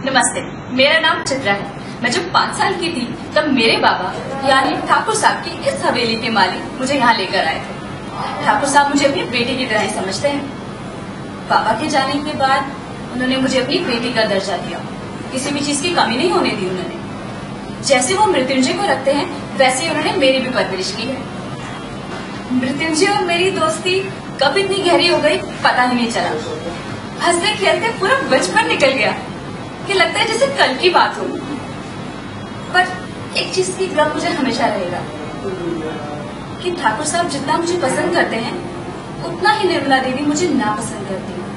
नमस्ते, मेरा नाम चित्रा है। मैं जब 5 साल की थी तब मेरे बाबा यानी ठाकुर साहब की इस हवेली के मालिक मुझे यहाँ लेकर आए थे। ठाकुर साहब मुझे अपनी बेटी की तरह ही समझते हैं। बाबा के जाने के बाद उन्होंने मुझे अपनी बेटी का दर्जा दिया। किसी भी चीज की कमी नहीं होने दी उन्होंने। जैसे वो मृत्युंजय को रखते हैं वैसे ही उन्होंने मेरी भी परवरिश की है। मृत्युंजय और मेरी दोस्ती कब इतनी गहरी हो गई पता ही नहीं चला। हंसते खेलते पूरा बचपन निकल गया कि लगता है जैसे कल की बात हो। पर एक चीज की गम मुझे हमेशा रहेगा कि ठाकुर साहब जितना मुझे पसंद करते हैं उतना ही निर्मला देवी मुझे नापसंद करती है।